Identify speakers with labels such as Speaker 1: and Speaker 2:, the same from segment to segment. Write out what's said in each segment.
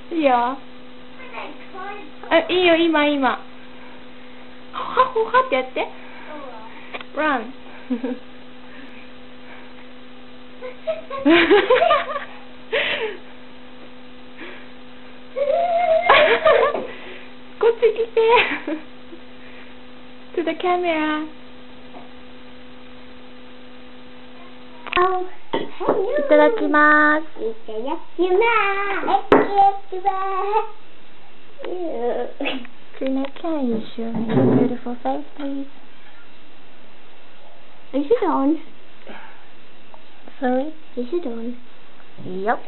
Speaker 1: いいよ。あ、いいよ、今。ほはほはってやって。Run こっち来てto the camera。 いただきます。Trina, can you show me your beautiful face, please?
Speaker 2: Is it on?
Speaker 1: Sorry?
Speaker 2: Is it on?
Speaker 1: Yep.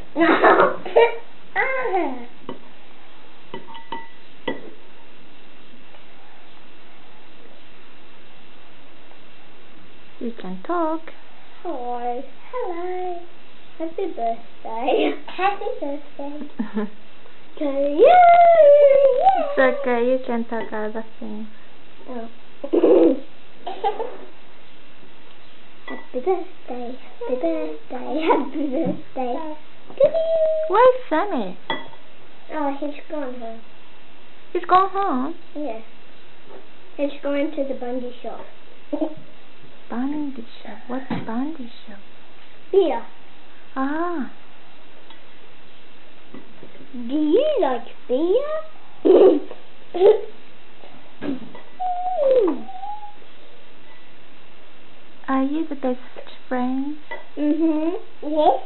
Speaker 1: You can talk.
Speaker 2: Hello. Happy birthday. Happy birthday. To you.
Speaker 1: It's okay, you can talk other things.
Speaker 2: Oh. Happy birthday. Happy birthday. Happy birthday. To you.
Speaker 1: Where's Sammy?
Speaker 2: Oh, he's gone home.
Speaker 1: He's gone home?
Speaker 2: Yeah. He's going to the bungee shop.
Speaker 1: Bungee shop? What's bungee shop?
Speaker 2: Beer.
Speaker 1: Ah.
Speaker 2: Do you like beer?
Speaker 1: Are you the best friend?
Speaker 2: Yes.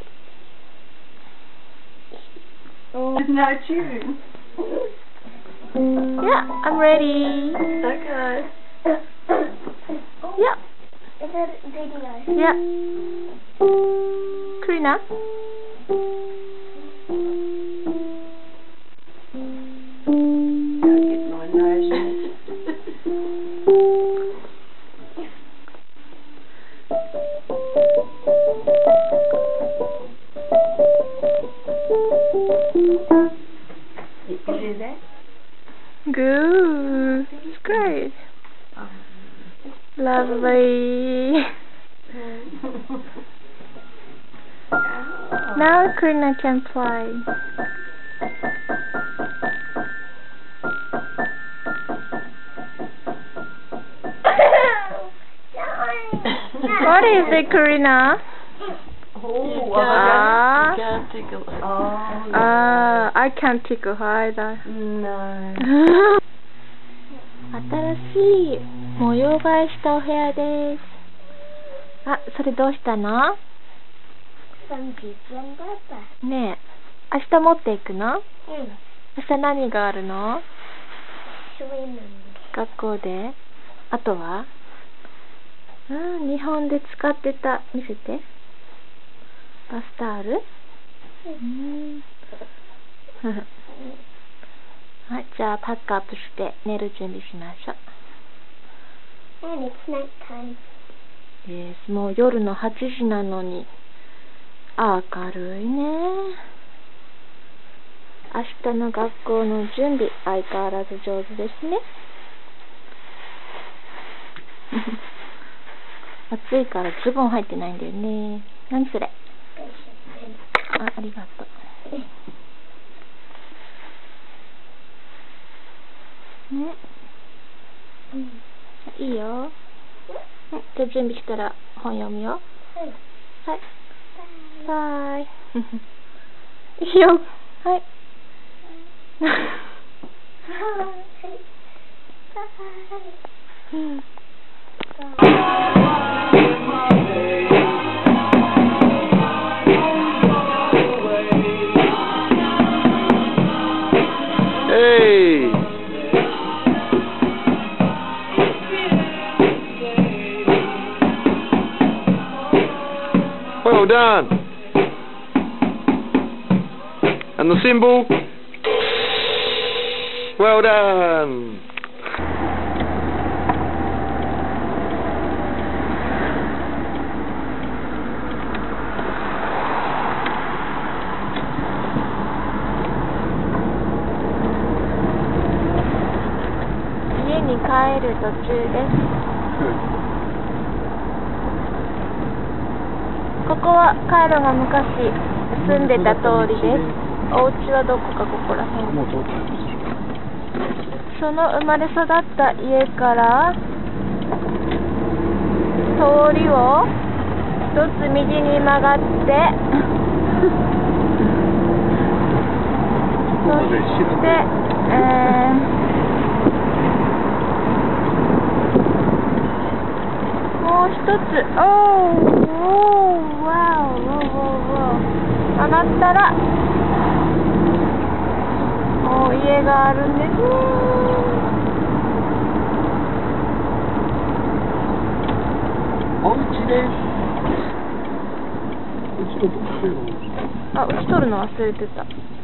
Speaker 2: Oh.
Speaker 3: No tune.
Speaker 1: Yeah, I'm ready.
Speaker 3: Okay.
Speaker 1: Yeah.
Speaker 2: Is it video?
Speaker 1: Yeah. Trina?
Speaker 3: I'll get my nose in it. You do that?
Speaker 1: Good. It's great. Lovely. Now Trina can play. What is it, Trina?
Speaker 3: Oh,
Speaker 1: Ah.
Speaker 3: you can't tickle. Oh,
Speaker 1: I can't tickle her either.
Speaker 3: no.
Speaker 1: 新しい模様替えしたお部屋です。あ、それどうしたの？
Speaker 2: Some people and Papa.
Speaker 1: ねえ、明日持っていくの？
Speaker 2: Mm.
Speaker 1: 明日何があるの？
Speaker 2: Swimming.
Speaker 1: 学校で？あとは？日本で使ってた。見せて。バスタオル？はい、じゃあパックアップして寝る準備しましょう。
Speaker 2: And it's night time.
Speaker 1: Yes、もう夜の8時なのに明るいね。明日の学校の準備、相変わらず上手ですね。暑いからズボン入ってないんだよね。何それ？ありがとう。いいよ。じゃあ準備したら本読むよ。はい。バイ。いいよ。はい。
Speaker 4: Hey! Well done. And the cymbal. Well done.
Speaker 1: Good. 帰る途中です。ここはカイロが昔住んでた通りです。 お家はどこかここら辺。
Speaker 4: もう通った。
Speaker 1: その生まれ育った家から通りを一つ右に曲がってそしてもう一つ上がったら家があるんですね。
Speaker 4: お家です。後ろどうしてるの？
Speaker 1: うち取るの忘れてた。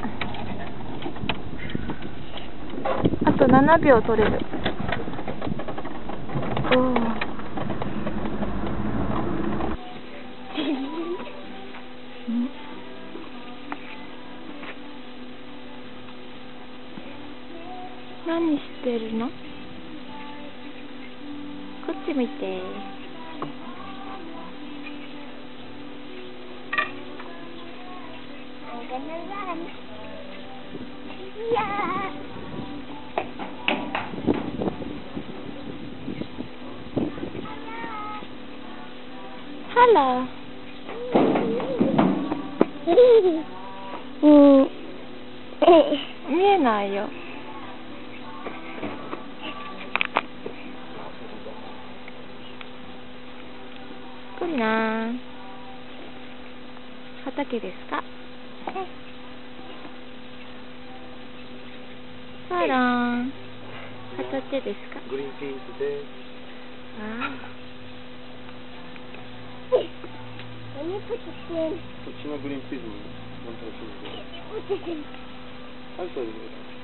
Speaker 1: あと7秒取れる。何してるの？こっち見て。Hello. 見えないよ。来るな。畑ですか？あらん。畑ですか？
Speaker 4: グリーンピースです。そっちのグリーンピースもなんとかしないと。はい、それで。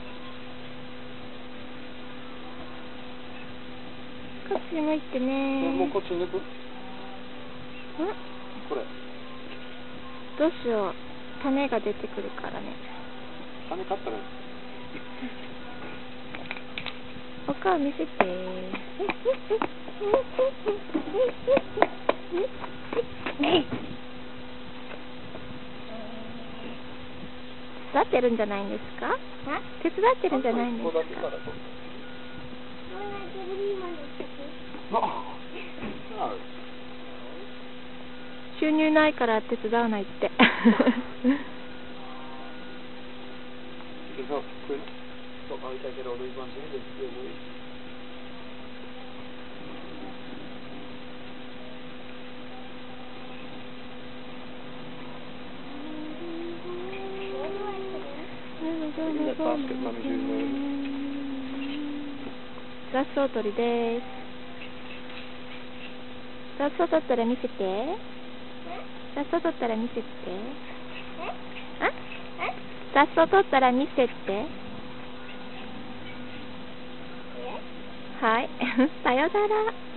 Speaker 1: こっち向いてね。
Speaker 4: もうこっち抜く？これ。
Speaker 1: どうしよう。種が出てくるからね。
Speaker 4: 種買ったら。
Speaker 1: お顔見せて。手伝ってるんじゃないんですか？手伝ってるんじゃないんですか？収入ないから手伝わないって。雑草取りです。雑草取ったら見せて。雑草取ったら見せて。雑草取ったら見せて。はい。さよなら。